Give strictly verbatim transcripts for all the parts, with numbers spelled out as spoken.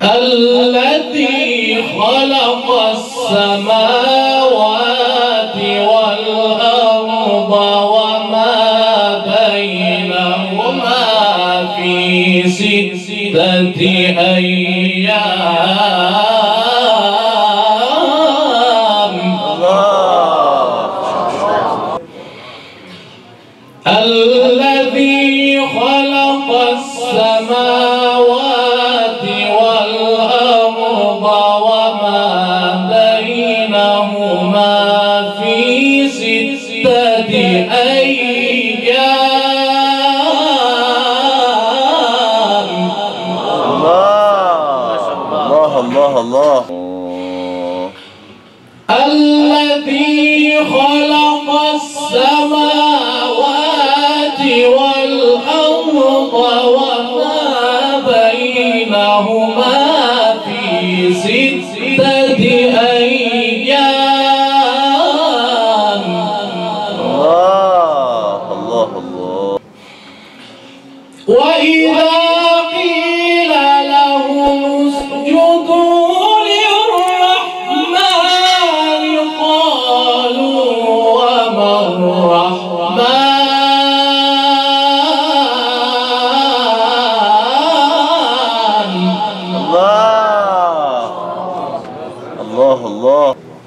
الذي خلق السماوات والأرض وما بينهما في ستة أيام. الذي خلق السماوات والأرض وما بينهما في ستة أيام. الله الله الله. الذي خلق السماوات والأرض وما بينهما في ستة أيام. الله الله الله. وإذا قيل لهم اسجدوا للرحمن قالوا وما الرحمن. الله الله.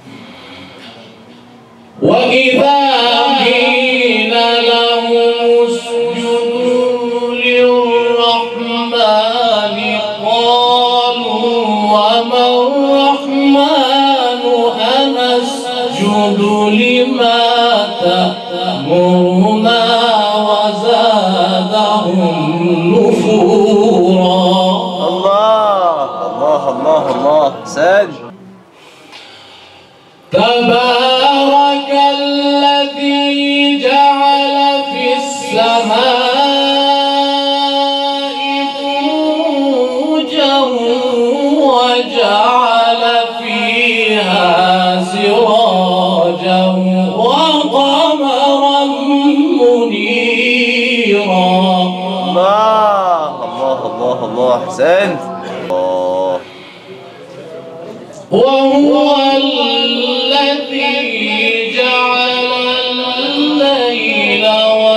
وإذا قيل لهم اسجدوا للرحمن قالوا وما الرحمن أنسجد لما تأمرنا وزادهم نفورا. الله الله الله الله. سد. تبارك الذي جعل في السماء بروجا وجعل فيها سراجا وقمرا منيرا. الله الله الله الله. أحسنت. الله. وهو الذي جعل الليل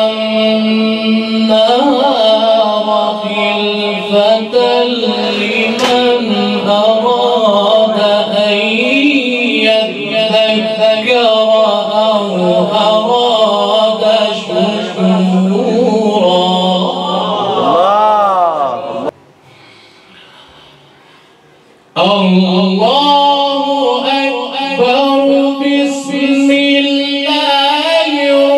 والنهار خلفة لمن أراد أن يذكر أو أراد شكورا. الله أكبر. بسم الله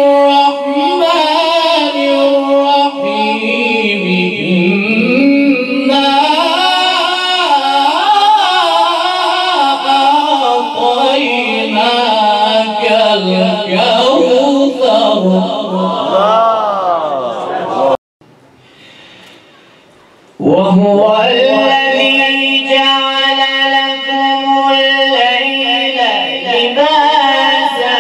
الرحمن الرحيم. إنا أعطيناك الكوثر. وهو الذي جعل لكم الليل لباسا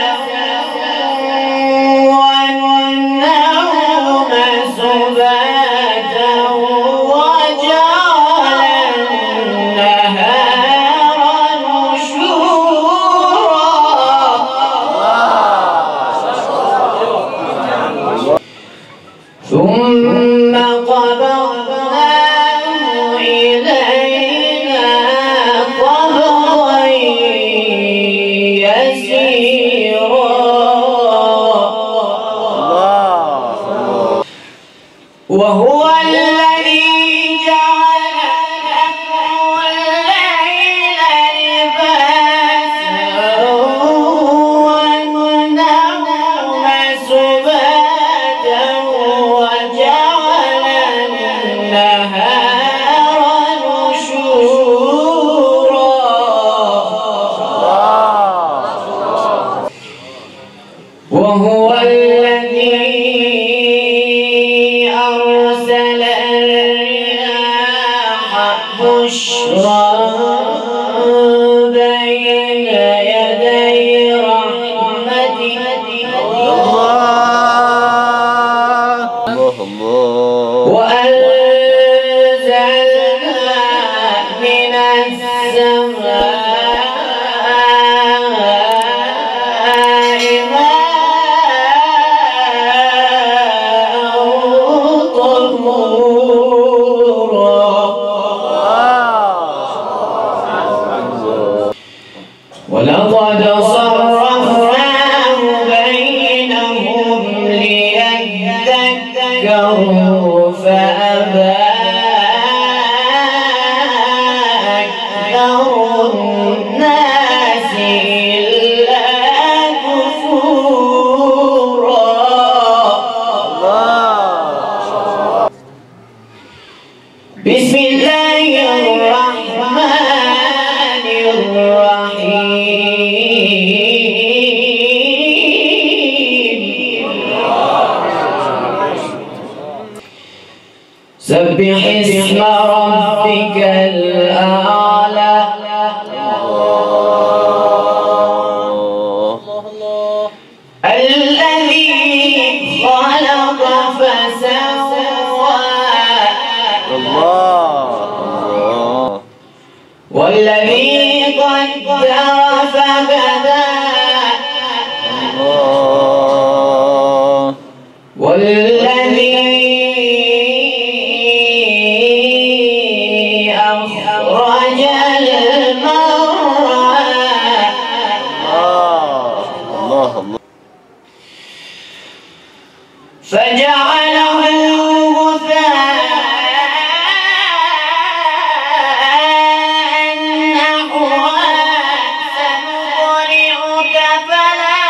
والنوم سباتا وجعل النهار نشورا. ثم قبضناه إلينا قبضا يسيرا. وهو الذي جعل لكم الليل لباسا والنوم سباتا وجعل النهار نشورا. وهو الذي أرسل الرياح بشرا بين يدي رحمته. الله الله. وأنزلنا من ربك الأعلى. الذي خلق فسوى الله والذي قدر فهدى الله والذي أخرج المرعى. الله الله فجعله غثاء نحوا سنقرئك فلا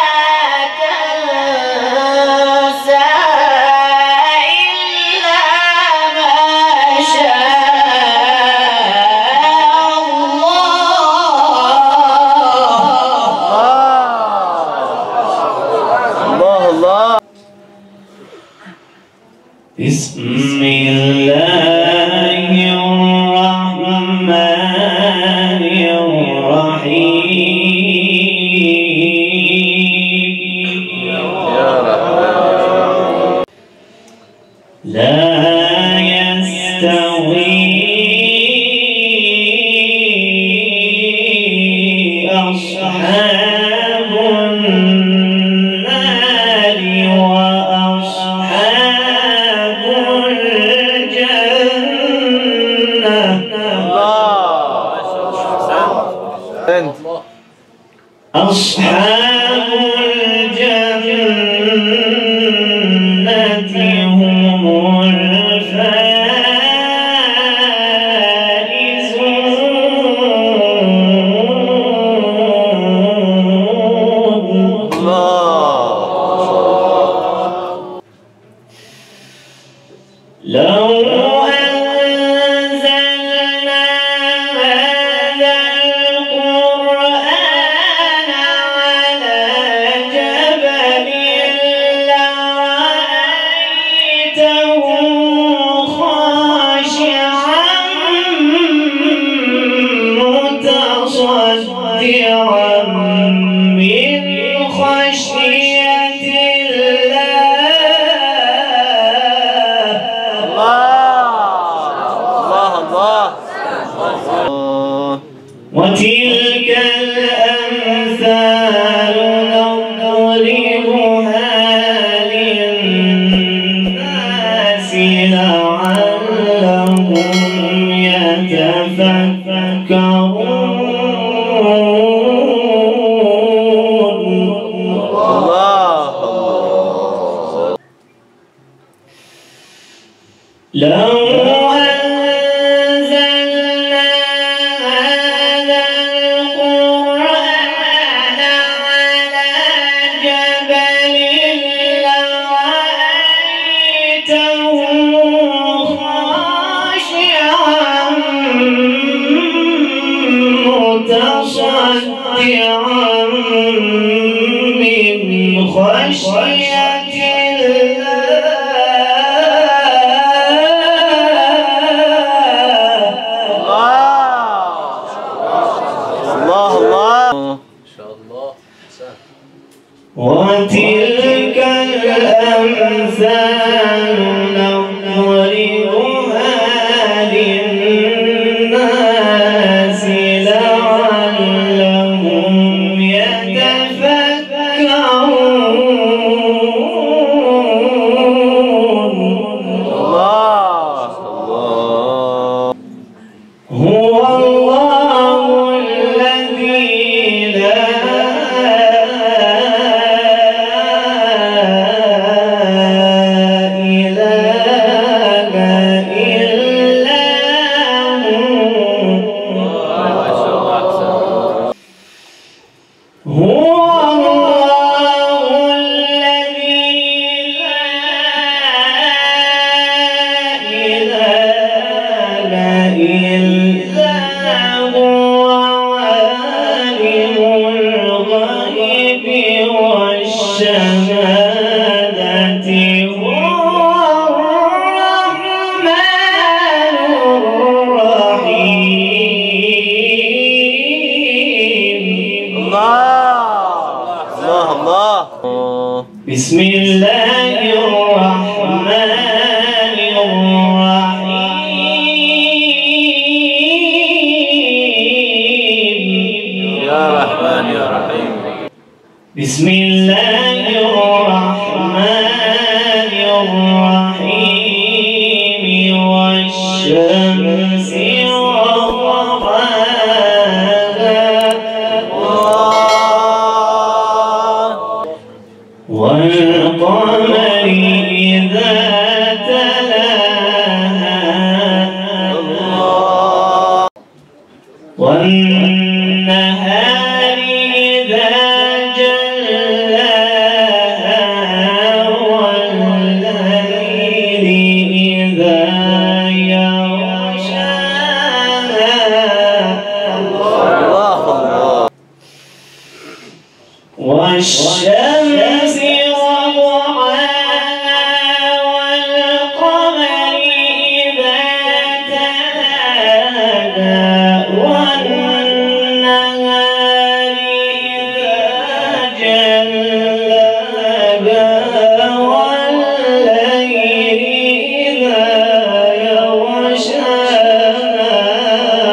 تنسى إلا ما شاء الله الله. بسم الله الرحمن الرحيم. يا رحمن. لا يستوي أصحاب النار وأصحاب الجنة. أنت أصحاب الجنة هم الفائزون. الله. لو أنزلنا هذا القرآن على جبل لرأيته خاشعا متصدعا من خشية الله الله. وتلك الأمثال نضربها للناس لعلهم يتفكرون. الله. لو أنزلنا هذا القرآن على جبل لرأيته خاشعا متصدعا من خشية الله الله. إن شاء الله. وتلك الأمثال نضربها للناس لعلهم يتفكرون. بسم الله الرحمن الرحيم يا رحمن يا رحيم بسم الله الرحمن الرحيم والشمس والقمر إذا تلاها والنهار إذا جلاها والليل إذا يغشاها الله الله والشمس وضحاها والقمر إذا تلاها والنهار إذا جلاها والليل إذا يغشاها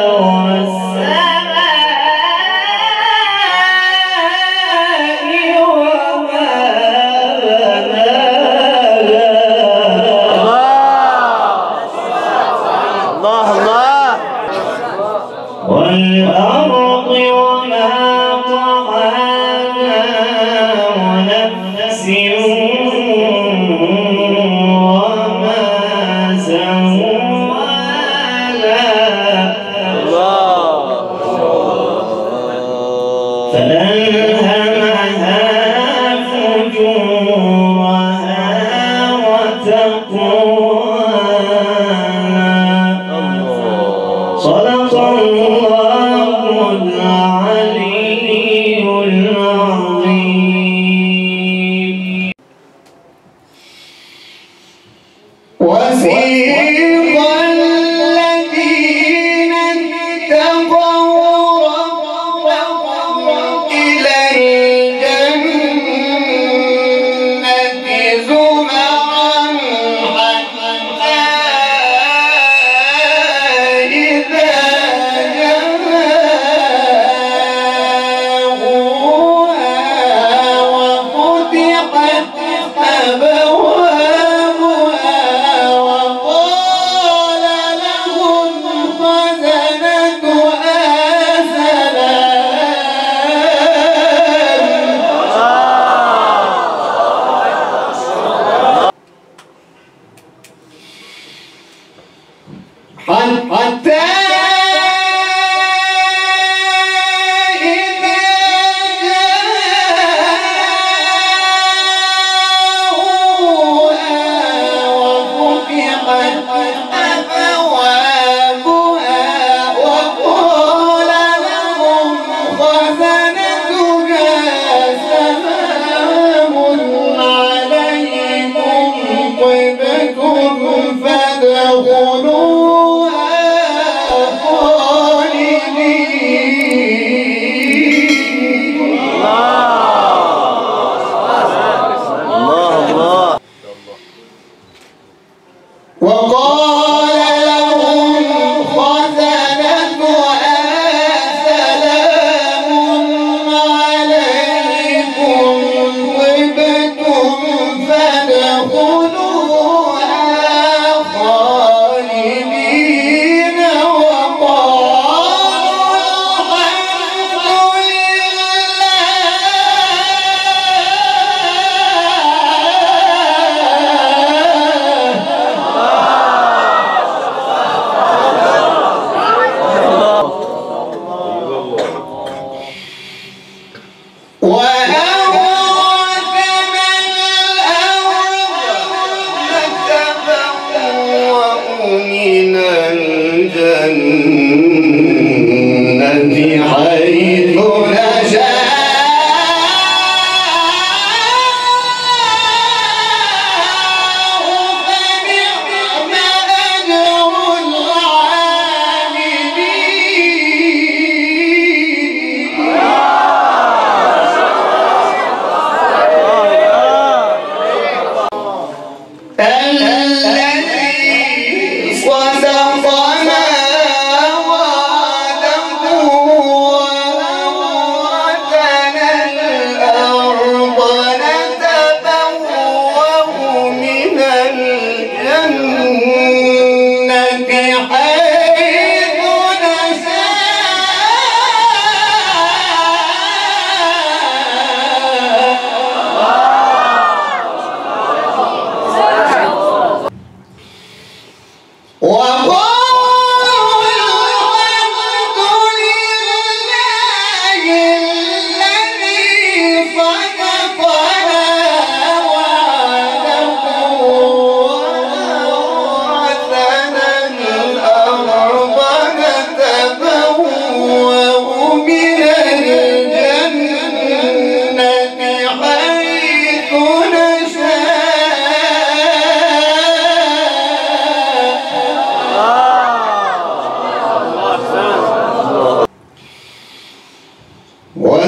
والأرض وما طحاها ونفس وما سواها فألهمها فجورها وتقواها صدق الله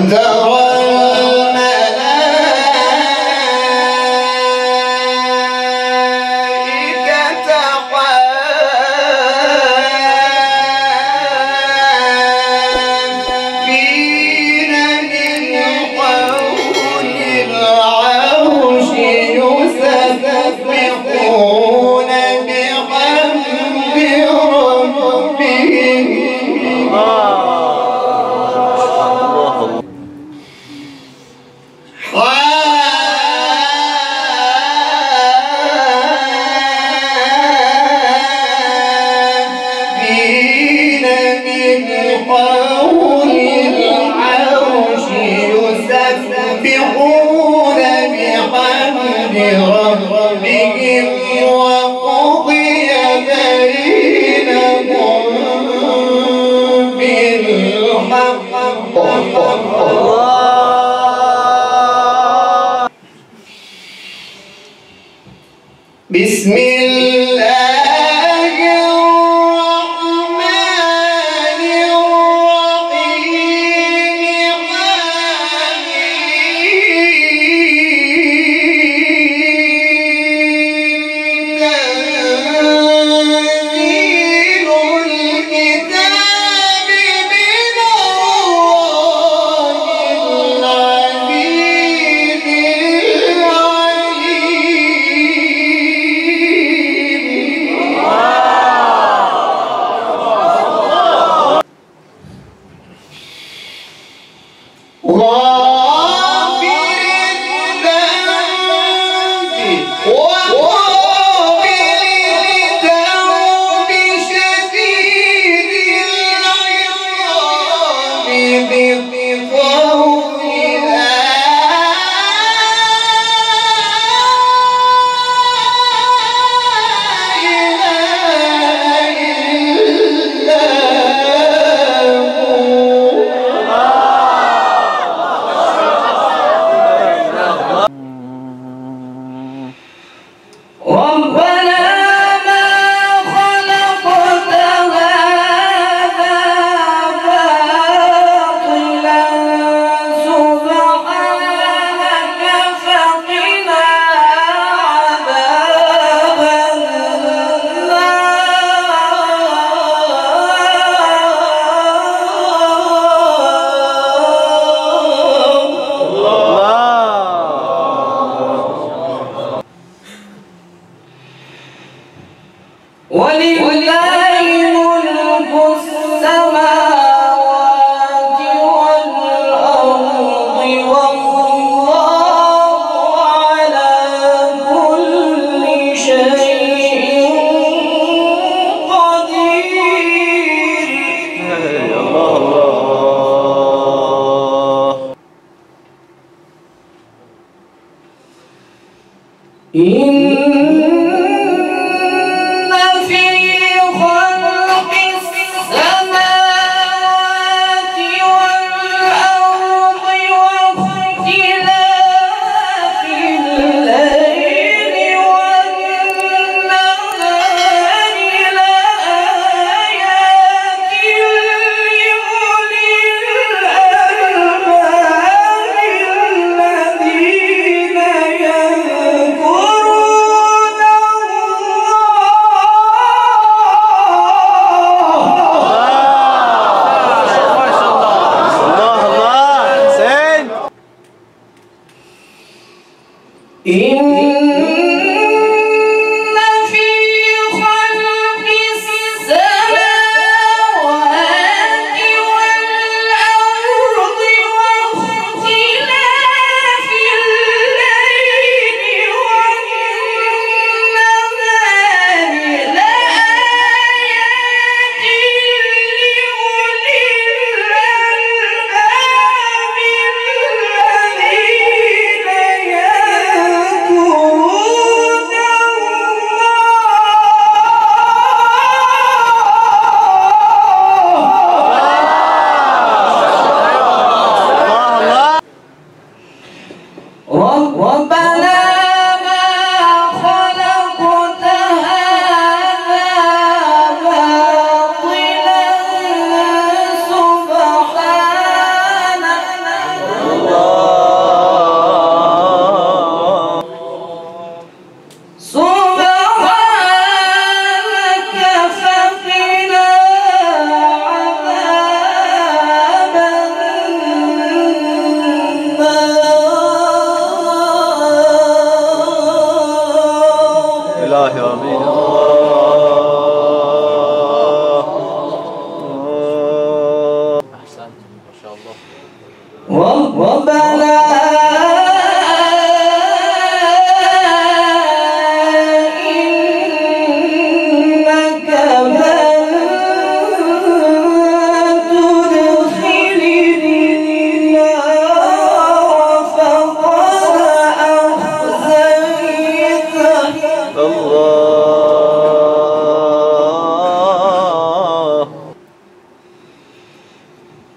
بسم الله الرحمن الرحيم تنزيل الكتاب من الله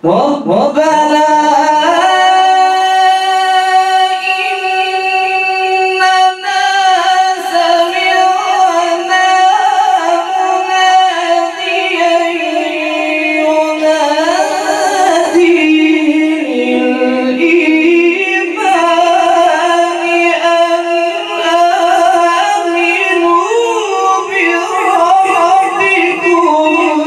ربنا إننا سمعنا مناديا ينادي للإيمان أن آمنوا بربكم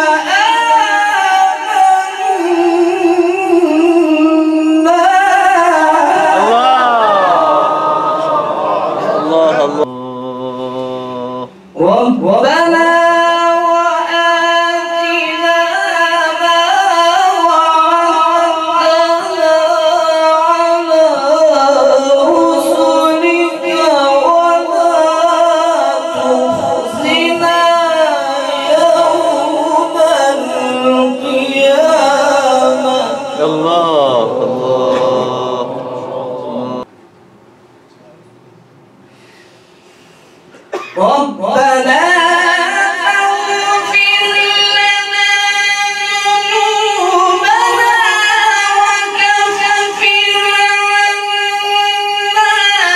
ربنا وآتنا ما وعدتنا على رسلك ولا تخزنا يوم القيامة. الله الله. ربنا اغفر لنا ذنوبنا وكفر عنا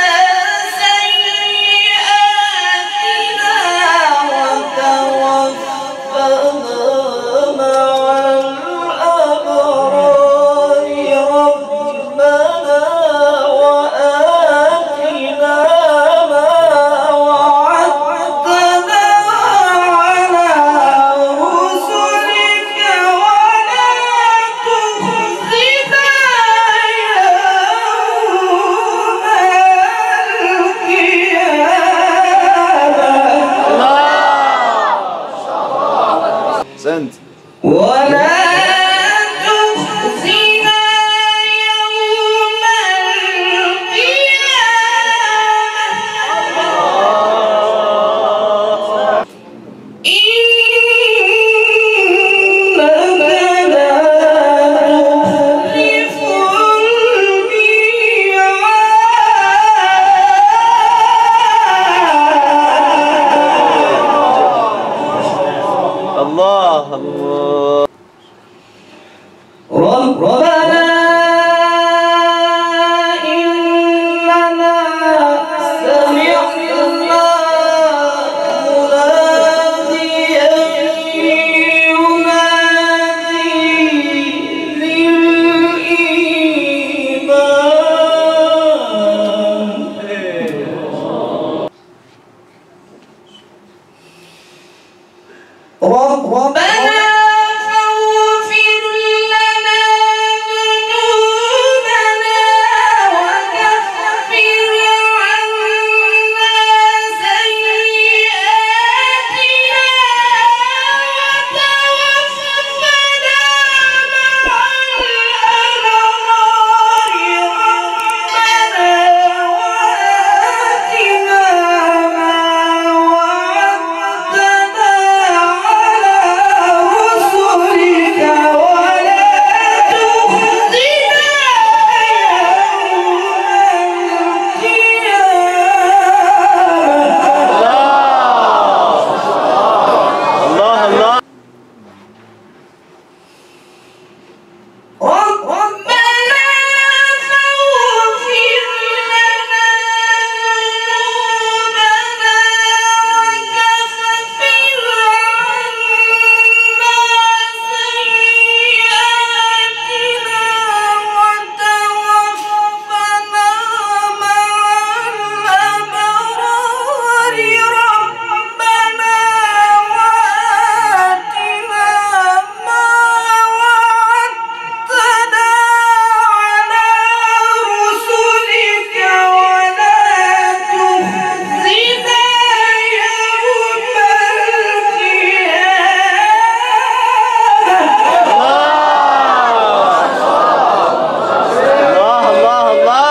سيئاتنا وتوفنا مع الأبرار. ربنا وآتنا ما وعدتنا على رسلك ولا تخزنا يوم القيامة. سنت ولا تخزنا يوم القيامة إنك لا تخلف الميعاد. الله الله. ربنا